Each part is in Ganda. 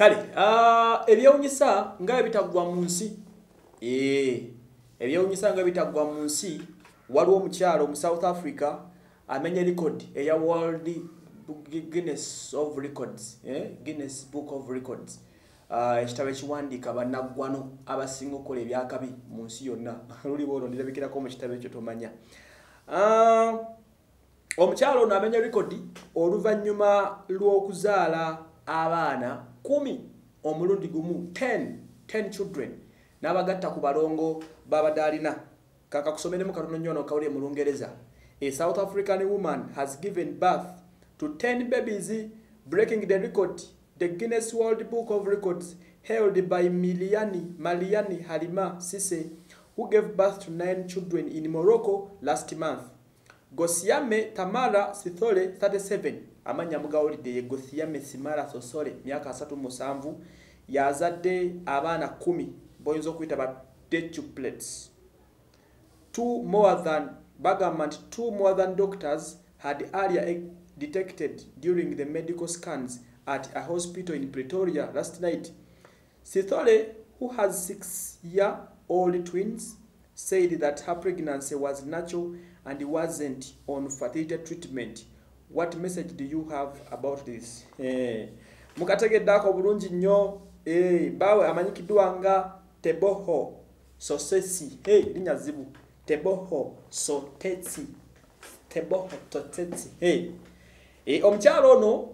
Kale ebyewunyisa nga bitagwa mu nsi ebyewunyisa nga bitagwa mu nsi waliwo omukyala mu South Africa amenye record eya World Guinness of Records Guinness Book of Records ekitabo ekiwandiika bannaggwano abasinga okukola ebyakabi mu nsi yonna luli bolo ndabikirako mu kitabo ekyo tomanya omukyala ono amenye record oluvannyuma lw'okuzaala abaana 10 omulundi gumu 10 children n'abagatta ku balongo babadalina kaka kusomere mu katono nyono kawuli mu Lungereza. A South African woman has given birth to 10 babies, breaking the record, the Guinness World Book of Records, held by Maliani Halima Sise, who gave birth to 9 children in Morocco last month. Gosiame Tamara Sithole 37 amanya mugawulidde ye Gosiame Simara Sosole myaka 37 yazadde abaana 10 boyinza okuyita ba decuplets. Two more than doctors had earlier detected during the medical scans at a hospital in Pretoria last night. Sithole, who has 6-year-old twins, said that her pregnancy was natural and wasn't on fertility treatment. What message do you have about this? Mukategeddako bulungi nnyo bawe amanyikiddwa nga Teboho Sosesi linnya zibu Teboho Sotetsi Teboho Totetsi omukyala ono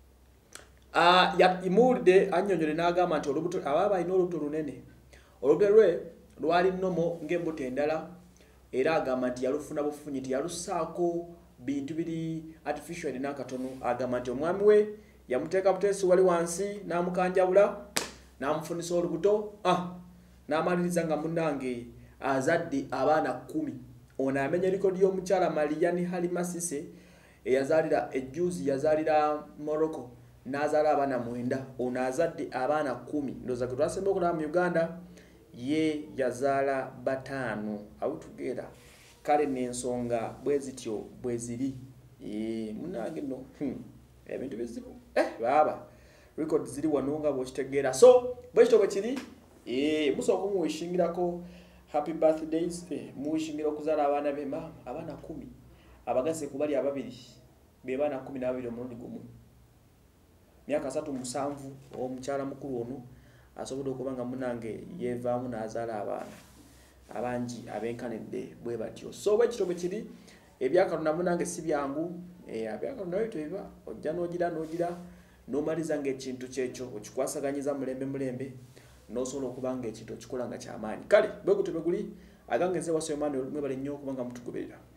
imuwulidde annyonnyole n'agamba nti olubuto ababa alina olubuto lunene olubuto lwe lwali nnomo ng'embuto endala era agamba nti yalufuna bufunyi tiyalussaako bintu biri artificial n'akatono agamba nti omwami we yamuteeka buteesi wali wansi n'amukanjabula n'amufunisa olubuto n'amaliriza nga munnange azadde abaana 10 ono amenye likodi y'omukyala Maliani Halima Sise eyazaalira ejjuzi yazaalira Morocco n'azaala abaana 9 ono azadde abaana 10 ndoza gwe twasemba okulaba mu Uganda ye yazaala 5 awutugera kale n'ensonga bwe zityo bwe ziri munnange no ebintu bizibu baba record ziri wano nga bw'okitegeera so bwe kityo bwe kiri musooka muwishingirako happy birthdays muwishingira okuzaala abaana b'emama abaana 10 abagasse kubali ababiri be baana 12 omulundi gumu myaka 37 omukyala mukulu ono asobodde okuba nga munnange yeevaamu n'azaala abaana abangi abenkanidde bwe batyo so bwe kityo bwe kiri ebyakalona munnange si byangu ebyakalona byo tebiba ojja n'ogira n'omaliza ng'ekintu kyekyo okikwasaganyiza mulembe n'osobola okuba nga ekintu okikola nga kyamaanyi kale bwe gutyo bwe guli agangeze wasomani mwebale nnyo okuba nga mutugoberera